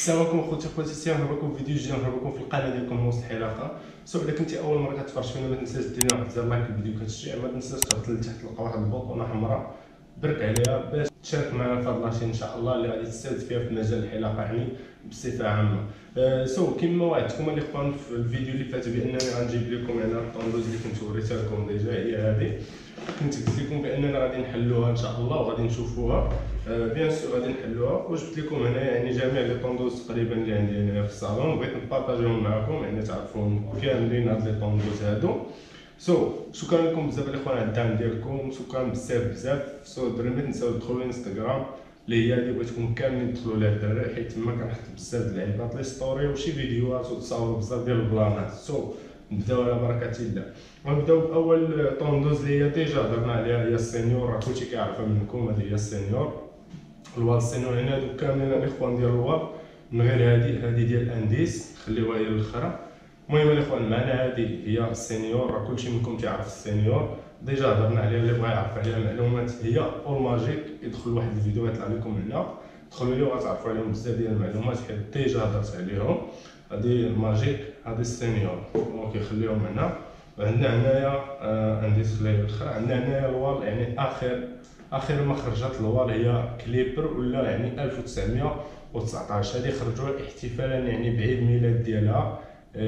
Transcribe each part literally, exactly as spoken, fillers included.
السلام عليكم اخوتي اخواتي، مرحبا بكم في فيديو جديد. مرحبا بكم في القناه ديالكم وسط الحلقه. سو الا كنتي اول مره كتفرج فينا ما تنساش دير واحد زر لايك للفيديو كتشجيع، ما تنساش تهبط لتحت تلقى واحد البوطونه حمراء برك عليها باش تشارك معنا في هاد لاشين ان شاء الله اللي غادي تستافد فيها في مجال الحلاقه يعني بصفه عامه. أه سو كما وعدتكم الاخوان في الفيديو اللي فات بانني غنجيب لكم هنا الطوندوز اللي كنت وريتها لكم ديجا، هي هذه. كنت قلت لكم باننا غادي نحلوها ان شاء الله وغادي نشوفوها. أه بيان سور غادي نحلوها، وجبت لكم هنا يعني جميع لي طوندوز تقريبا اللي عندي هنا في الصالون، بغيت نبارطاجيهم معكم يعني تعرفون كاملين هاد لي طوندوز هادو. سو so, شكرا لكم بزاف الاخوان على الدعم ديالكم، شكرا بزاف بزاف. سو so, دري ما تنساو تدخلوا الانستغرام اللي هي اللي بغيتكم كاملين تدخلوا لها الدراري، حيت تما كنحط بزاف د اللعيبات لي ستوري وشي فيديوهات وتصاوروا بزاف ديال البلانات. سو so, نبداو على بركه الله. غنبداو باول طوندوز اللي هي ديجا هضرنا عليها، هي السينيور. راه كلشي كيعرفها منكم، هذه هي السينيور. الوال السينيور هنا هادو كاملين الاخوان ديال الوال من غير هادي هادي ديال الانديس، خليوها هي الاخرى. المهم الاخوان معنا هذه هي السينيور، راه كلشي منكم كيعرف السينيور ديجا هضرنا عليها. اللي بغى يعرف عليها معلومات هي اول ماجيك، يدخل واحد الفيديو يطلع لكم هنا، دخلوا ليه وغتعرفوا عليهم بزاف ديال المعلومات حيت ديجا هضرت عليهم. هذه الماجيك، هذه السينيور. اوكي خليهم هنا. عندنا هنايا آه عندي خليه الاخرى. عندنا هنايا الوال يعني اخر اخر ما خرجت الوال هي كليبر ولا يعني ألف وتسعمية وتسعطاش. هذه خرجوا احتفالا يعني بعيد ميلاد ديالها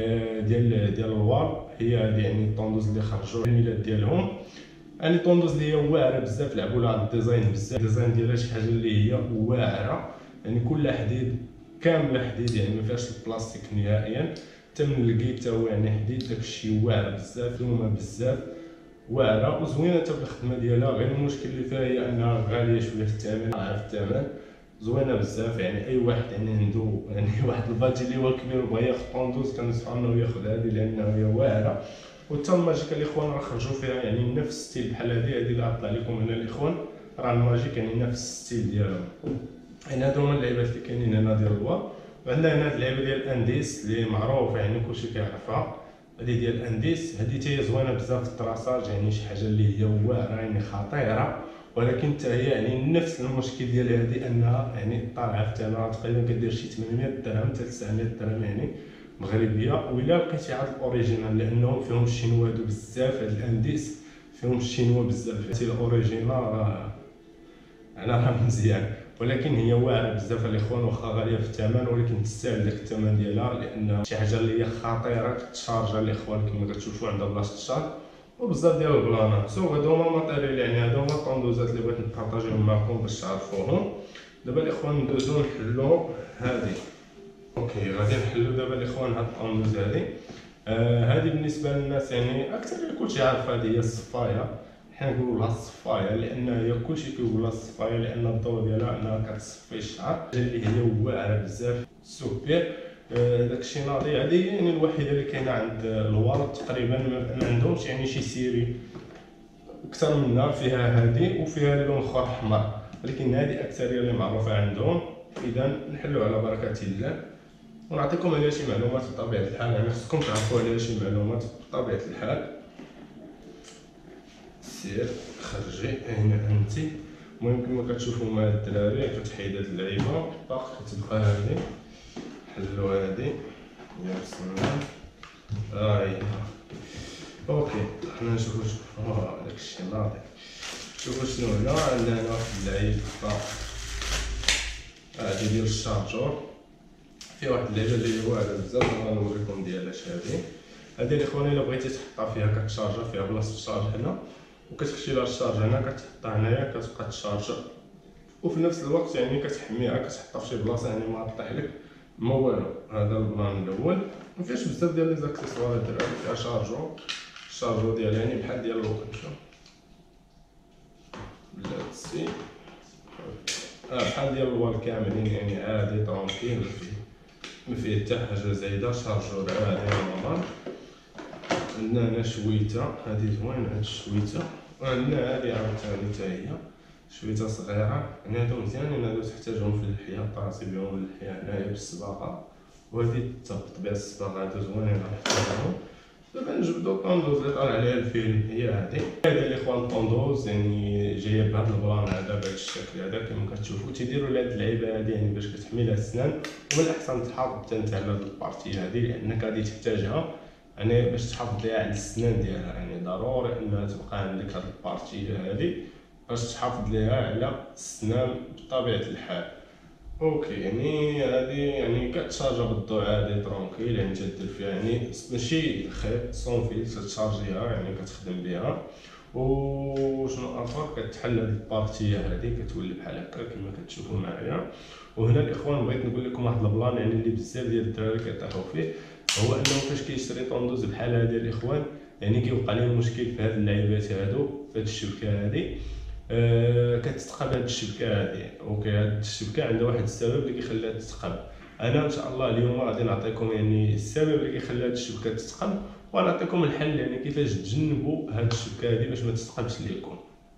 ديال ديال الوال. هي هذه يعني الطوندوز اللي خرجوا الميلاد ديالهم، يعني طوندوز اللي هي واعره بزاف، لعبوا لها الديزاين بزاف. الديزاين ديالها شي حاجه اللي هي واعره، يعني كلها حديد، كامله حديد، يعني ما فيهاش البلاستيك نهائيا. حتى من الكيت حتى هو يعني حديد، داكشي واعر بزاف، لومه بزاف، واعره وزوينه حتى بالخدمه ديالها. غير المشكل اللي فيها هي انها غاليه شويه في الثمن، عارف الثمن. زوينه بزاف، يعني اي واحد يعني عنده يعني واحد البادجي اللي هو كبير وبغى ياخذ طوندوز كنصحو انه ياخذ هذه لانها هي واعره. وحتى الماجيك الاخوان راه خرجوا فيها يعني نفس الستيل بحال هذه هذه اللي غطلع لكم هنا الاخوان، راه الماجيك يعني نفس الستيل ديالهم. يعني هادو هما اللعيبات اللي كاينين هنا ديال الوا. وعندنا هنا هاد اللعيبه ديال الانديس اللي معروفه يعني كلشي كيعرفها. هذه ديال الانديس، هذه حتى هي زوينه بزاف في الطراساج، يعني شي حاجه اللي هي واعره يعني خطيره، ولكن حتى هي يعني نفس المشكل ديال هذه انها يعني طالعه في ثمنها تقريبا كدير شي ثمنمية درهم حتى تسعمية درهم يعني مغربيه. وإلا لقيتي عاد الاوريجينال لانهم فيهم الشينوا هادو بزاف، هاد الانديس فيهم الشينوا بزاف. حتى الاوريجينال راه انا راه مزيان، ولكن هي واعره بزاف الاخوان، واخا غاليه في الثمن ولكن تستاهل داك الثمن ديالها، لان شي حاجه اللي هي خطيره كتشارجا الاخوان كما كتشوفوا عندها بلاصه الشارج وبزاف ديال البلانات. سو هادو هما الماتيريال، يعني هادو هما الطوندوزات اللي بغيت نبارطاجيهم معكم باش تعرفوهم. دابا الاخوان ندوزو نحلو هادي. اوكي غادي نحلو دابا الاخوان هاد الطوندوز هادي. آه هادي بالنسبه للناس يعني اكثر كلشي عارف، هادي هي الصفايه. حنا نقولوا لها الصفايه لان هي كلشي كيقول لها الصفايه، لان الضوء ديالها انها كتصفي الشعر اللي هي واعره بزاف سوبر. آه داكشي ناضي. هذه يعني الوحيده اللي كاينه عند الوال تقريبا، ما عندهمش يعني شي سيري اكثر منها. فيها هذه وفيها اللون الاخر احمر، ولكن هذه اكثريه اللي معروفه عندهم. اذا نحلو على بركه الله ونعطيكم عليها شي معلومات بطبيعه الحال، يعني خصكم تعرفوا عليها شي معلومات بطبيعه الحال. سير خرجي هنا انت. المهم كما كتشوفوا مع الدراري كتحيد هاد اللعيبه باق، كتبقى هادي. حلو هادي يا بسم الله. هاهي اوكي حنا نشوفو شوفو داكشي ناضي. شوفو شنو هنا عندنا. هنا واحد اللعيبه هادي ديال الشارجور، فيها واحد اللعيبه اللي هي واعره بزاف. غنوريكم ديالها اش هادي. هادي الاخوان الا بغيتي تحطها فيها كتشارجا، فيها بلاصه الشارج هنا وكتخشي لها الشارج هنا، كتحطها هنايا كتبقى تشارجا، وفي نفس الوقت يعني كتحميها، كتحطها في شي بلاصه يعني ما طيح لك ما والو. هذا البلان الاول. ما فيهاش بزاف ديال لي زاكسيسوار الدراري، فيها شارجور، الشارجور ديالها يعني بحال ديال الوقت بلاتسي اه بحال ديال الوال كاملين، يعني عادي طرونكيل، ما فيه حتى حاجه زايده. شارجور عادي نورمال. عندنا هنا شويته، هذه زوينه هاد الشويته. وعندنا هذه عاوتاني حتى هي شويته صغيره، يعني هادو مزيانين، هادو تحتاجهم في اللحيه، طاسي بهم اللحيه هنايا بالصباغه. وهذه حتى بطبيعه الصباغه هادو زوينين نحتاجهم. دابا نجبدو طوندوز اللي طالع عليها الفيلم هي هادي. هادي الاخوان طوندوز يعني جايه بهذا البلان هذا بهذا الشكل هذا كما كتشوفوا. تيديروا لهاد اللعيبه هادي يعني باش كتحمي لها السنان، ومن الاحسن تحافظ حتى انت على هاد البارتي هادي لانك غادي تحتاجها يعني باش تحافظ ليها على السنان ديالها. يعني ضروري انها تبقى عندك هاد البارتي هادي باش تحافظ ليها على السنان بطبيعه الحال. اوكي يعني هادي يعني كتشارجا بالضوء عادي ترونكيل، يعني تدير فيها يعني ماشي خيط سون فيل، تشارجيها يعني كتخدم بها. وشنو اخر كتحل هاد البارتي هادي كتولي بحال هكا كما كتشوفوا معايا. وهنا الاخوان بغيت نقول لكم واحد البلان يعني اللي بزاف ديال الدراري كيطيحوا فيه، هو انه فاش كيشري طوندوز بحال هادي الاخوان يعني كيوقع لهم مشكل في هاد اللعيبات هادو في هاد الشبكه هادي. أه كتتقب هاد الشبكه هادي. اوكي هاد الشبكه عندها واحد السبب اللي كيخليها تتقب. انا ان شاء الله اليوم غادي نعطيكم يعني السبب اللي كيخلي هاد الشبكه تتقب، ونعطيكم الحل يعني كيفاش تجنبوا هاد الشبكه هادي باش ما تتقبش ليكم.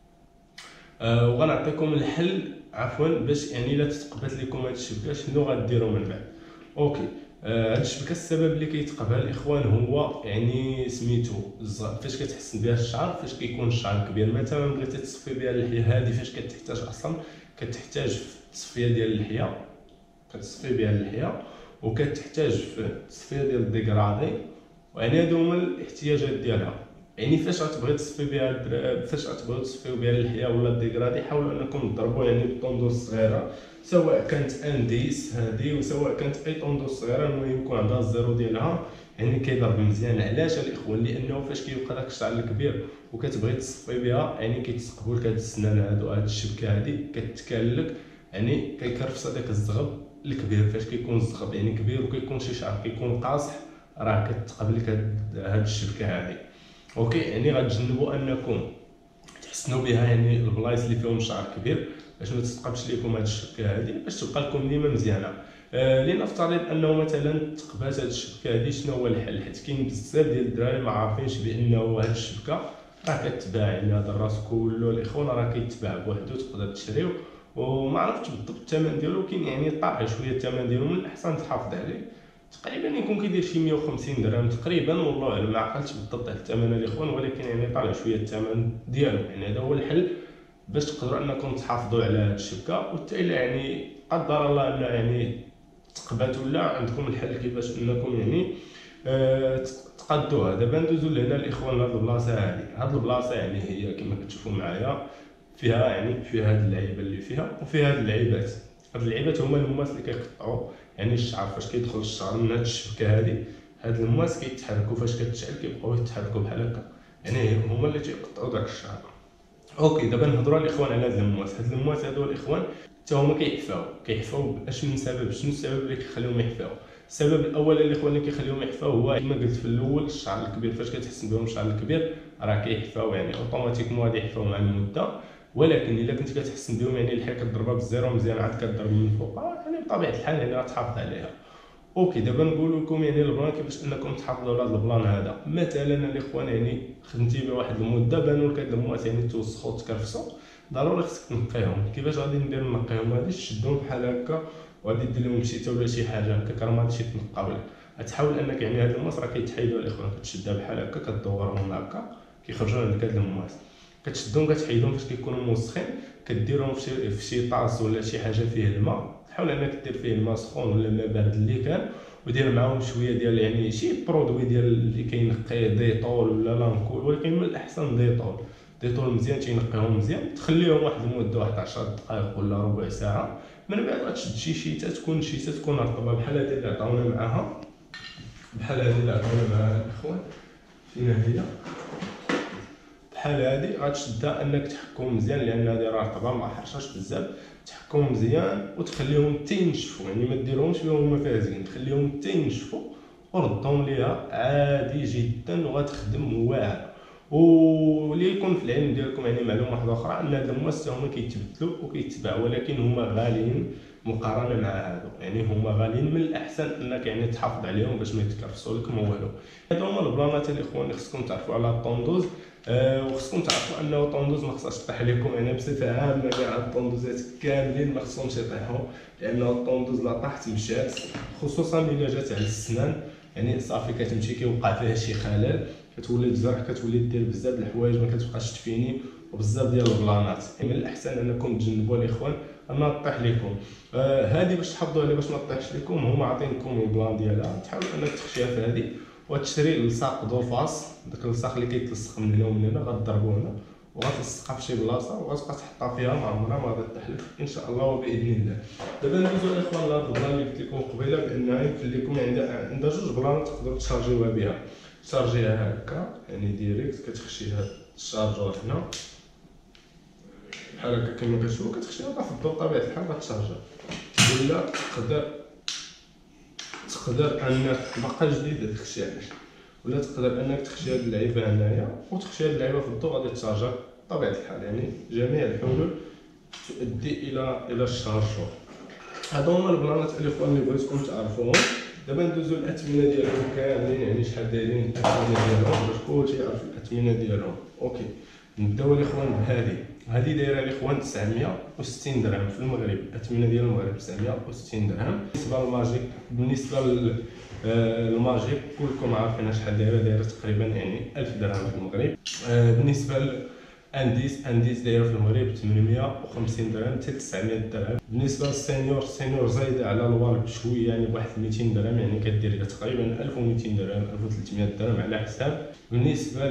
أه وغنعطيكم الحل عفوا باش يعني الا تتقبت لكم هاد الشبكه شنو غديروا من بعد. اوكي آه هاد الشبكه السبب اللي كيتقبها الاخوان هو يعني سميتو فاش كتحسن بها الشعر. فاش كيكون الشعر كبير مثلا بغيتي تصفي بها اللحيه هادي، فاش كتحتاج اصلا كتحتاج في التصفيه ديال اللحيه، كتصفي بها اللحيه وكتحتاج في التصفيه ديال الديكرادي، ويعني هادو هما الاحتياجات ديالها. يعني فاش غتبغي تصفي بها فاش غتبغيو تصفيو بها اللحيه ولا الديكرادي حاولوا انكم تضربوا يعني بالطوندوز صغيره، سواء كانت انديس هذه وسواء كانت اي طوندوز صغيره، المهم يكون عندها الزيرو ديالها يعني كيضرب مزيان. علاش الاخوان؟ لانه فاش كيبقى داك الشعر الكبير وكتبغي تصفي بها يعني كيتسقبوا لك هاد السنان هادو، هاد الشبكه هادي كتكال لك يعني كيكرفس هذاك الزغب الكبير. فاش كيكون الزغب يعني كبير وكيكون شي شعر كيكون قاصح راه كتقبل لك هاد الشبكه هادي. اوكي يعني غتجنبوا انكم تحسنوا بها يعني البلايص اللي فيهم الشعر كبير باش ما تتقبش لكم هاد الشبكه هادي، باش تبقى لكم ديما مزيانه. آه لنفترض انه مثلا تقبات هاد الشبكه هادي، شنو هو الحل؟ حيت كاين بزاف ديال الدراري ما عارفينش بانه هاد الشبكه راه كتباع، يعني هذا الراس كله الاخوان راه كيتباع بوحدو تقدر تشريو. وما عرفتش بالضبط الثمن ديالو، كاين يعني طاح شويه الثمن ديالو، من الاحسن تحافظ عليه. تقريبا يكون كيدير شي مية وخمسين درهم تقريبا، والله اعلم ما عقلتش بالضبط على الثمن الاخوان، ولكن يعني طالع شويه الثمن ديالو. يعني هذا هو الحل باش تقدروا انكم تحافظوا على هذه الشبكه. وحتى الا يعني قدر الله ان يعني تقبات ولا عندكم الحل كيفاش انكم يعني أه تقادوها. دابا ندوزو لهنا الاخوان لهاد البلاصه هادي. هاد البلاصه يعني هي كما كتشوفوا معايا فيها يعني فيها هاد اللعيبه اللي فيها وفيها هاد اللعيبات. هاد اللعيبات هما المواس اللي كيقطعوا يعني الشعر. فاش كيدخل الشعر من هاد الشبكه هادي هاد المواس كيتحركوا، فاش كتشعل كيبقاو يتحركوا بحال هكا، يعني هما اللي تيقطعوا داك الشعر. اوكي دابا نهضروا الاخوان على هاد المواس. هاد المواس هادو الاخوان حتى هما كيحفاو كيحفاو باش من سبب. شنو السبب اللي كيخليهم يحفاو؟ السبب الاول الاخوان اللي كيخليهم يحفاو هو كما قلت في الاول الشعر الكبير. فاش كتحسن بهم الشعر الكبير راه كيحفاو يعني اوتوماتيكمون غادي يحفاو مع المده. ولكن الا كنت كتحسن بهم يعني اللحيه كتضربها بالزيرو مزيان عاد كتضرب من فوق يعني بطبيعه الحال يعني غتحافظ عليها. اوكي دابا نقول لكم يعني البلان كيفاش انكم تحافظوا على هذا البلان هذا. مثلا الاخوان يعني خدمتي بواحد المده بانوا لك هاد المواد يعني توسخوا تكرفسوا، ضروري خصك تنقيهم. كيفاش غادي ندير نقيهم؟ غادي تشدهم بحال هكا وغادي دير لهم شي ولا شي حاجه هكا راه ما غاديش يتنقاو لك. غتحاول انك يعني هاد المواس راه كيتحيدوا الاخوان، كتشدها بحال هكا كدورهم هكا كيخرجوا عندك هاد المواس، كتشدهم كتحيدهم. فاش كيكونوا موسخين كديرهم في شي في شي طاس ولا شي حاجه فيه الماء. حاول انك دير فيه الماء سخون ولا الماء بارد اللي كان، ودير معاهم شويه ديال يعني شي برودوي ديال اللي كينقي ديطول ولا لانكول، ولكن من الاحسن ديطول. ديطول مزيان تينقيهم مزيان، تخليهم واحد المده واحد عشر دقائق ولا ربع ساعه. من بعد غتشد شي شيته تكون شيته تكون رطبه بحال هذه اللي عطاونا معاها، بحال هذه اللي عطاونا معاها الاخوان. فينا هي بحال هادي غتشدها انك تحكم مزيان لان هادي راه رطبه ما حرشاش بزاف. تحكم مزيان وتخليهم حتى ينشفوا، يعني ما ديرهمش فيهم هما فازين، تخليهم حتى ينشفوا وردهم ليها عادي جدا وغتخدم واعره. واللي يكون في العلم ديالكم يعني معلومه واحده اخرى ان هاد المواس هما كيتبدلوا وكيتباعوا، ولكن هما غاليين مقارنه مع هادو. يعني هما غاليين، من الاحسن انك يعني تحافظ عليهم باش ما يتكرفسوا لك ما والو. هادو هما البلانات الاخوان اللي خصكم تعرفوا على الطوندوز. أه وخصكم تعرفوا انه الطوندوز ما خصهاش طيح لكم، يعني بصفه عامه كاع الطوندوزات كاملين ما خصهمش يطيحوا، لان الطوندوز لا طاحت مشات، خصوصا الا جات على السنان. يعني صافي كتمشي كيوقع فيها شي خلل، كتولي تجرح، كتولي دير بزاف د الحوايج ما كتبقاش تفيني وبزاف ديال البلانات. من الاحسن انكم تجنبوا الاخوان انا طيح لكم آه هذه باش تحافظوا عليها باش ما طيحش لكم. هما عاطينكم البلان ديالها، تحاول انك تخشيها في هذه وتشري لصاق دوفاس، داك اللصاق اللي كيتلصق من هنا ومن هنا غتضربو هنا وغتلصقها في شي بلاصه وغتبقى تحطها فيها ما عمرها ما غتطيح لك ان شاء الله وباذن الله. دابا ندوزو الاخوان لهاد البلان اللي قلت لكم قبيله بانها يمكن لكم عندها عندها جوج بلان تقدروا تشارجيوها بها. تشارجيها هكا يعني ديريكت، كتخشي هاد الشارجور هنا بحال هكا كما كتشوفوا، كتخشيها في الضوء بطبيعه الحال غتشارجا. ولا تقدر تقدر انك باقا جديد تخشي علاش، ولا تقدر انك تخشي هاد اللعيبه هنايا وتخشي هاد اللعيبه في الضوء غادي تشارجا بطبيعه الحال. يعني جميع الحلول تؤدي الى الى الشارجور. هادو هما البلانات الاخوان اللي بغيتكم تعرفوهم. دابا ندوزو الاثمنه ديالهم كاملين، يعني شحال دايرين الاثمنه ديالهم باش كلشي يعرف الاثمنه ديالهم. اوكي نبداو الاخوان بهذه. هذه دايره الاخوان تسعمية وستين درهم في المغرب، الاثمنه ديال المغرب تسعمية وستين درهم. بالنسبه للماجيك، بالنسبه للماجيك كلكم عارفين شحال دايره، دايره تقريبا يعني ألف درهم في المغرب. بالنسبه انديس انديس دايره في المغرب ثمنمية وخمسين درهم حتى تسعمية درهم. بالنسبه للسينيور، السينيور زايده على الوال بشويه يعني بواحد ميتين درهم، يعني كدير تقريبا ألف وميتين درهم ألف وثلاثمية درهم على حساب. بالنسبه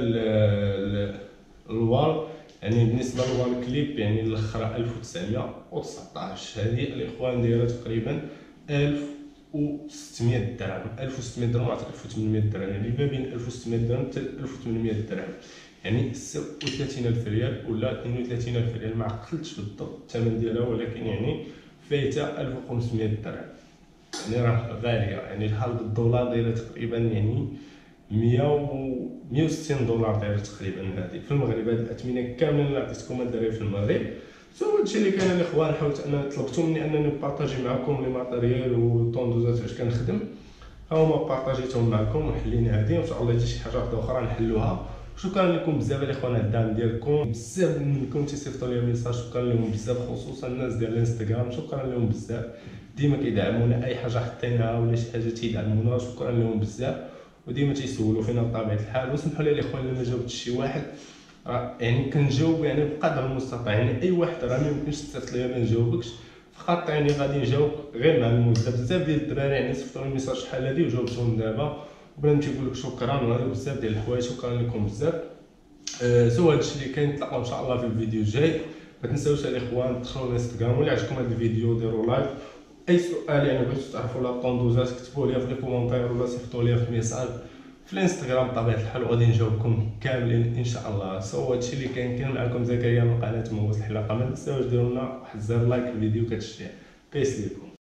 للوال يعني بالنسبه للوال كليب يعني الاخرى ألف وتسعمية وتسعطاش، هذه الاخوان دايره تقريبا ألف وستمية درهم ألف وستمية درهم حتى ألف وثمنمية درهم، يعني ما بين ألف وستمية درهم حتى ألف وثمنمية درهم، يعني ستة وثلاثين ألف ريال ولا اثنين وثلاثين ألف ريال، ما عقلتش بالضبط الثمن ديالها ولكن يعني فايته ألف وخمسمية درهم، يعني راه غاليه. يعني الحال بالدولار دايره تقريبا يعني مية وستين دولار دايره تقريبا. هذه في المغرب هذه الاثمنه كاملين اللي عطيتكم الدراري في المغرب. سو هادشي اللي كان الاخوان، حاولت انا طلبتوا مني انني نبارطاجي معكم لي ماتيريال والطوندوزات واش كنخدم، ها هما بارطاجيتهم معكم وحلينا هذه، وان شاء الله حتى شي حاجه واحده اخرى نحلوها. شكرا لكم بزاف الاخوان على الدعم ديالكم، بزاف منكم تيصيفطوا لي ميساج، شكرا لهم بزاف خصوصا الناس ديال الانستغرام، شكرا لهم بزاف ديما كيدعمونا، اي حاجه حطيناها ولا شي حاجه تيدعمونا، شكرا لهم بزاف وديما تيسولوا فينا بطبيعه الحال. وسمحوا لي الاخوان الا ما جاوبتش شي واحد، يعني كنجاوب يعني بقدر المستطاع، يعني اي واحد راه ما يمكنش تصيفط ليا ما نجاوبكش فقط، يعني غادي نجاوب غير مع المده. بزاف ديال الدراري يعني صيفطوا لي ميساج شحال هادي وجاوبتهم دابا، وبغيت نقول لك شكرا وهذا بزاف ديال الحوايج، شكرا لكم بزاف. أه سو هادشي اللي كاين، نتلاقاو ان شاء الله في الفيديو الجاي. ما تنساوش الاخوان تدخلوا للانستغرام، ولا عجبكم هذا الفيديو ديروا لايك. اي سؤال يعني بغيتو تعرفوا لا طوندوزات كتبوا لي في لي كومونتير ولا صيفطوا لي في ميساج في الانستغرام بطبيعه الحال، وغادي نجاوبكم كاملين ان شاء الله. سو هادشي اللي كاين. كان معكم زكريا من قناه موس الحلاقه. ما تنساوش ديروا لنا واحد زر لايك في الفيديو كتشجيع. بيس ليكم.